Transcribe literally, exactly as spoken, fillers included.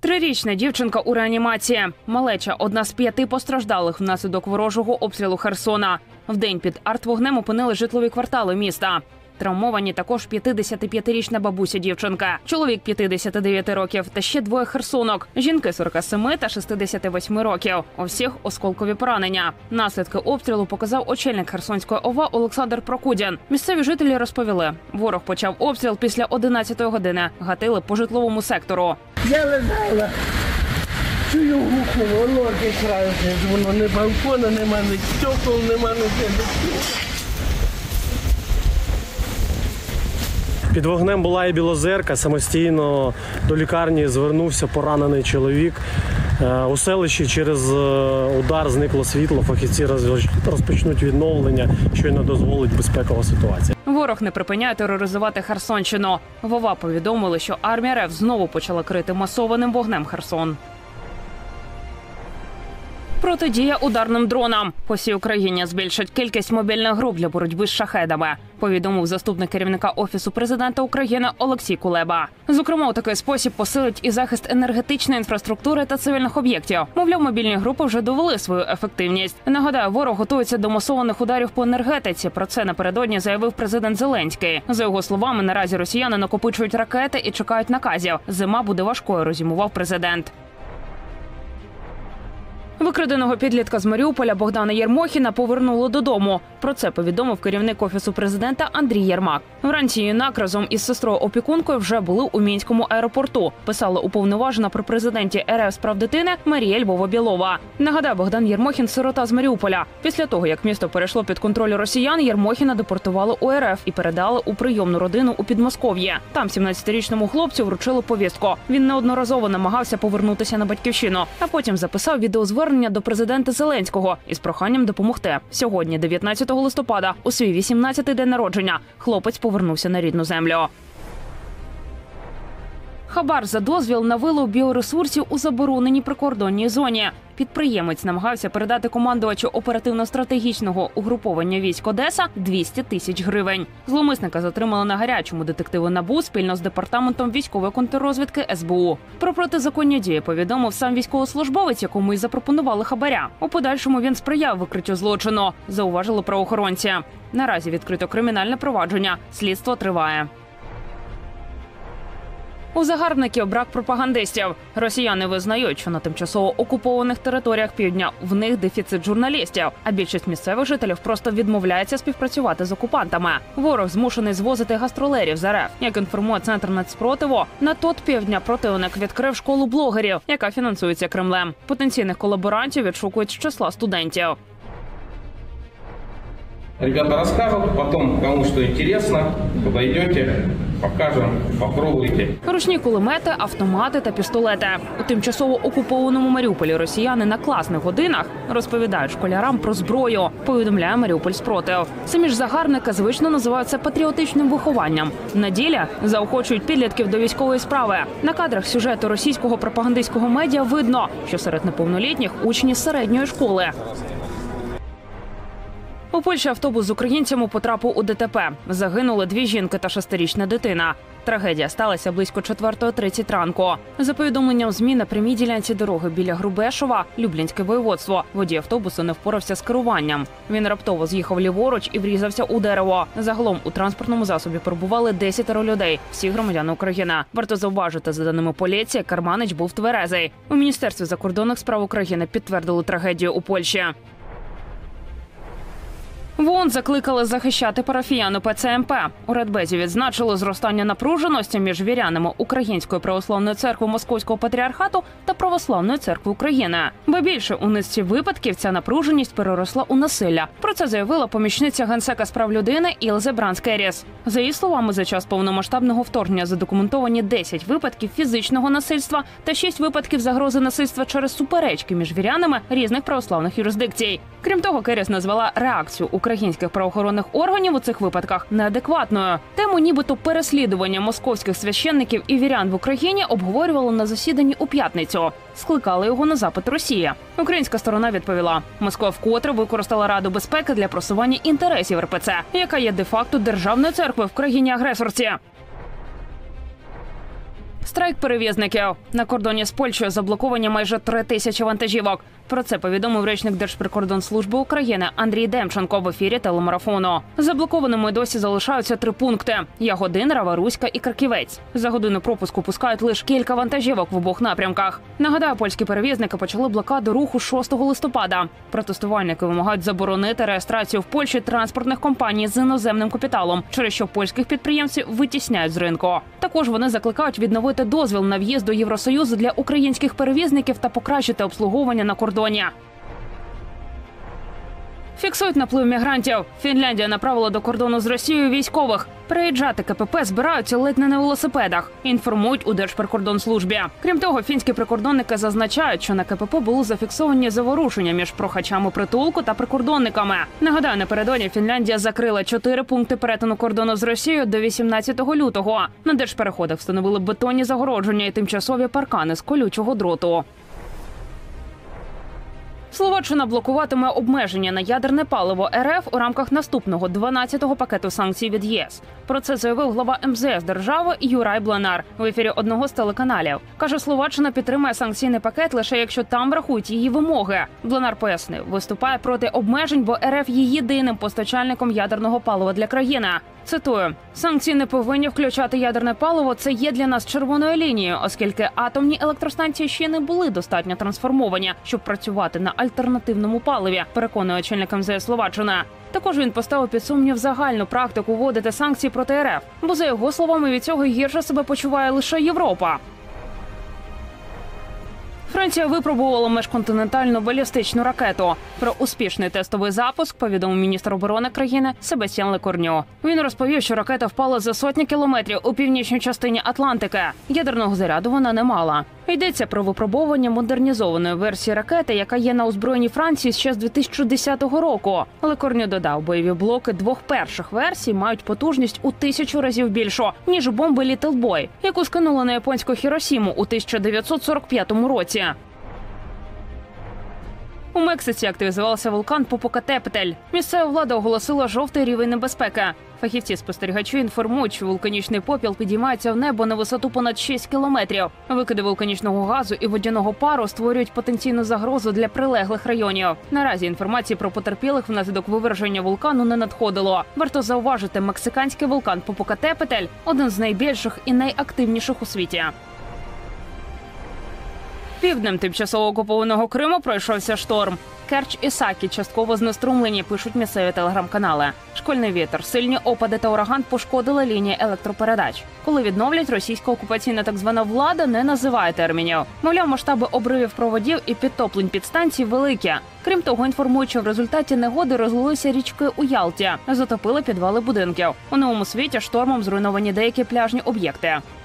Трирічна дівчинка у реанімації. Малеча – одна з п'яти постраждалих внаслідок ворожого обстрілу Херсона. Вдень під артвогнем опинили житлові квартали міста. Травмовані також п'ятидесятип'ятирічна бабуся дівчинка, чоловік п'ятдесят дев'ять років та ще двоє херсонок, жінки сорок сім та шістдесят вісім років. У всіх осколкові поранення. Наслідки обстрілу показав очільник Херсонської ОВА Олександр Прокудін. Місцеві жителі розповіли, ворог почав обстріл після одинадцятої години, гатили по житловому сектору. Я лежала, чую гухнуло, ноги краю, воно не балкона, нема ні стекол, нема ні. Під вогнем була і Білозерка. Самостійно до лікарні звернувся поранений чоловік. У селищі через удар зникло світло. Фахівці розпочнуть відновлення, що й не дозволить безпекова ситуація. Ворог не припиняє тероризувати Херсонщину. В ОВА повідомили, що армія РФ знову почала крити масованим вогнем Херсон. Протидія ударним дронам. По всій Україні збільшать кількість мобільних груп для боротьби з шахедами, повідомив заступник керівника Офісу президента України Олексій Кулеба. Зокрема, у такий спосіб посилить і захист енергетичної інфраструктури та цивільних об'єктів. Мовляв, мобільні групи вже довели свою ефективність. Нагадаю, ворог готується до масованих ударів по енергетиці. Про це напередодні заявив президент Зеленський. За його словами, наразі росіяни накопичують ракети і чекають наказів. Зима буде важкою, резюмував президент. Викраденого підлітка з Маріуполя Богдана Єрмохіна повернули додому. Про це повідомив керівник Офісу президента Андрій Єрмак. Вранці юнак разом із сестрою-опікункою вже були у Мінському аеропорту. Писала уповноважена при президенті РФ з прав дитини Марія Львова-Білова. Нагадаю, Богдан Єрмохін – сирота з Маріуполя. Після того, як місто перейшло під контроль росіян, Єрмохіна депортували у РФ і передали у прийомну родину у Підмосков'ї. Там сімнадцятирічному хлопцю вручили повістку. Він неодноразово намагався повернутися на батьківщину, а потім записав відеозвернення до президента Зеленського із проханням допомогти. Сьогодні, дев'ятнадцятого листопада, у свій вісімнадцятий день народження, хлопець повернувся на рідну землю. Хабар за дозвіл на вилов біоресурсів у забороненій прикордонній зоні. Підприємець намагався передати командувачу оперативно-стратегічного угруповання військ Одеса двісті тисяч гривень. Зловмисника затримали на гарячому. Детективи НАБУ спільно з департаментом військової контррозвідки ес бе у. Про протизаконні дії повідомив сам військовослужбовець, якому й запропонували хабаря. У подальшому він сприяв викриттю злочину, зауважили правоохоронці. Наразі відкрито кримінальне провадження. Слідство триває. У загарбників брак пропагандистів. Росіяни визнають, що на тимчасово окупованих територіях півдня в них дефіцит журналістів, а більшість місцевих жителів просто відмовляється співпрацювати з окупантами. Ворог змушений звозити гастролерів з РФ. Як інформує Центр нацспротиву, на тот півдня противник відкрив школу блогерів, яка фінансується Кремлем. Потенційних колаборантів відшукують з числа студентів. Ребята расскажут, потом, кому что интересно, подойдете, покажем, попробуйте. Ручні кулемети, автомати та пістолети. У тимчасово окупованому Маріуполі росіяни на класних годинах розповідають школярам про зброю, повідомляє Маріуполь спротив. Самі ж загарбники звично називають це патріотичним вихованням. На ділі заохочують підлітків до військової справи. На кадрах сюжету російського пропагандистського медіа видно, що серед неповнолітніх учні середньої школи. У Польщі автобус з українцями потрапив у де те пе. Загинули дві жінки та шестирічна дитина. Трагедія сталася близько четвертої тридцять ранку. За повідомленням ЗМІ, на прямій ділянці дороги біля Грубешова, Люблінське воєводство, водій автобусу не впорався з керуванням. Він раптово з'їхав ліворуч і врізався у дерево. Загалом у транспортному засобі перебували десятеро людей, всі громадяни України. Варто зауважити, за даними поліції, керманич був тверезий. У Міністерстві закордонних справ України підтвердили трагедію у Польщі. В ООН закликали захищати парафіян УПЦ МП. У Радбезі відзначили зростання напруженості між вірянами Української православної церкви Московського патріархату та Православної церкви України. Ба більше, у низці випадків ця напруженість переросла у насилля. Про це заявила помічниця генсека з прав людини Ілзе Бранс-Керріс. За її словами, за час повномасштабного вторгнення задокументовані десять випадків фізичного насильства та шість випадків загрози насильства через суперечки між вірянами різних православних юрисдикцій. Крім того, Керріс назвала реакцію українських правоохоронних органів у цих випадках неадекватною. Тему нібито переслідування московських священників і вірян в Україні обговорювали на засіданні у п'ятницю. Скликали його на запит Росії. Українська сторона відповіла, Москва вкотре використала Раду безпеки для просування інтересів ер пе це, яка є де-факто державною церквою в країні-агресорці. Страйк перевізників. На кордоні з Польщею заблоковані майже три тисячі вантажівок. Про це повідомив речник Держприкордонслужби України Андрій Демченко в ефірі телемарафону. Заблокованими досі залишаються три пункти – Ягодин, Рава-Руська і Краківець. За годину пропуску пускають лише кілька вантажівок в обох напрямках. Нагадаю, польські перевізники почали блокаду руху шостого листопада. Протестувальники вимагають заборонити реєстрацію в Польщі транспортних компаній з іноземним капіталом, через що польських підприємців витісняють з ринку. Також вони закликають відновити дозвіл на в'їзд до Євросоюзу для українських перевізників та покращити обслуговування на кордоні. Фіксують наплив мігрантів. Фінляндія направила до кордону з Росією військових. Переїжджати КПП збираються ледь не на велосипедах. Інформують у Держприкордонслужбі. Крім того, фінські прикордонники зазначають, що на КПП були зафіксовані заворушення між прохачами притулку та прикордонниками. Нагадаю, напередодні Фінляндія закрила чотири пункти перетину кордону з Росією до вісімнадцятого лютого. На держпереходах встановили бетонні загородження і тимчасові паркани з колючого дроту. Словаччина блокуватиме обмеження на ядерне паливо РФ у рамках наступного дванадцятого пакету санкцій від ЄС. Про це заявив глава ем зе ес держави Юрай Бланар в ефірі одного з телеканалів. Каже, Словаччина підтримає санкційний пакет лише якщо там врахують її вимоги. Бланар пояснив, виступає проти обмежень, бо РФ є єдиним постачальником ядерного палива для країни. Цитую: «Санкції не повинні включати ядерне паливо. Це є для нас червоною лінією, оскільки атомні електростанції ще не були достатньо трансформовані, щоб працювати на альтернативному паливі», переконує очільник ем зе ес Словаччини. Також він поставив під сумнів загальну практику вводити санкції проти РФ, бо, за його словами, від цього гірше себе почуває лише Європа. Франція випробувала міжконтинентальну балістичну ракету. Про успішний тестовий запуск повідомив міністр оборони країни Себастьян Лекорню. Він розповів, що ракета впала за сотні кілометрів у північній частині Атлантики. Ядерного заряду вона не мала. Йдеться про випробування модернізованої версії ракети, яка є на озброєнні Франції ще з дві тисячі десятого року. Лекорню додав, бойові блоки двох перших версій мають потужність у тисячу разів більшу, ніж бомби Літл Бой, яку скинули на японську Хіросіму у тисяча дев'ятсот сорок п'ятому році. У Мексиці активізувався вулкан Попокатепетель. Місцева влада оголосила жовтий рівень небезпеки. Фахівці-спостерігачі інформують, що вулканічний попіл підіймається в небо на висоту понад шість кілометрів. Викиди вулканічного газу і водяного пару створюють потенційну загрозу для прилеглих районів. Наразі інформації про потерпілих внаслідок виверження вулкану не надходило. Варто зауважити, мексиканський вулкан Попокатепетель – один з найбільших і найактивніших у світі. Півднем тимчасово окупованого Криму пройшовся шторм. Керч і Сакі частково знеструмлені, пишуть місцеві телеграм-канали. Шквальний вітер, сильні опади та ураган пошкодили лінії електропередач. Коли відновлять, російська окупаційна так звана влада не називає термінів. Мовляв, масштаби обривів проводів і підтоплень підстанцій великі. Крім того, інформують, що в результаті негоди розлилися річки у Ялті, затопили підвали будинків. У Новому Світі штормом зруйновані деякі пляжні об'єкти.